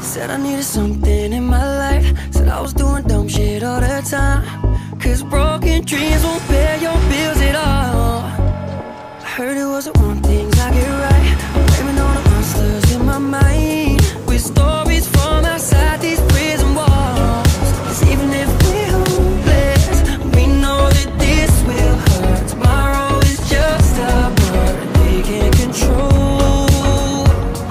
Said I needed something in my life. Said I was doing dumb shit all the time. Cause broken dreams won't pay your bills at all. I heard it wasn't one thing I get right. Blaming all the monsters in my mind. With stories from outside these prison walls. Cause even if we're hopeless, we know that this will hurt. Tomorrow is just a bird we can't control.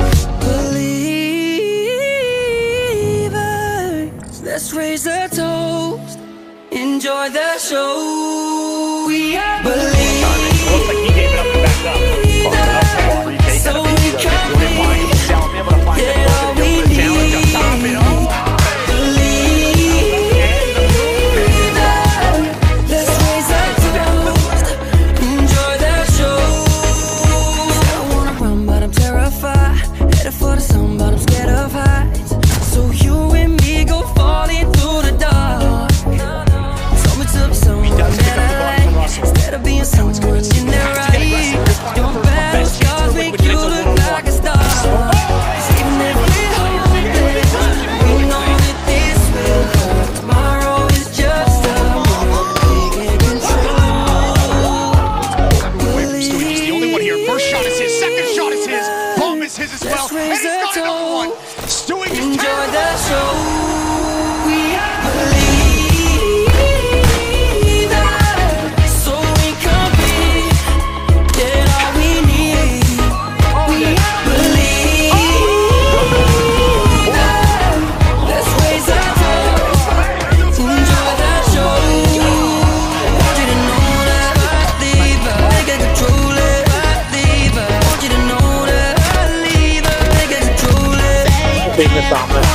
Believers, let's raise a toast. Enjoy the show. We are believers. Looks like he gave it up and backed up. So we can be get all we need. Believers, let's raise a toast. Enjoy the show. I wanna run, but I'm terrified. Headed for the sun, but I'm scared of heights. So you and me go falling through the dark. Told me to be someone that I like, instead of being someone in their right. Your bad scars make you look like a star. 'Cause even if we're hopeless, we know that this will hurt. Tomorrow is just a moment we can't control. He's the only one here. First shot is his, second shot is his, bomb is his as well, Let's and raise he's a got another one. toast. Stewing is Enjoy terrible. the show. We believe so we can be get all we need. We believe. Let's raise a toast. Enjoy the show. Want you to know that I leave her, they can control it. I leave her. Want you to know that I leave her, they can control it. Biggest omelet.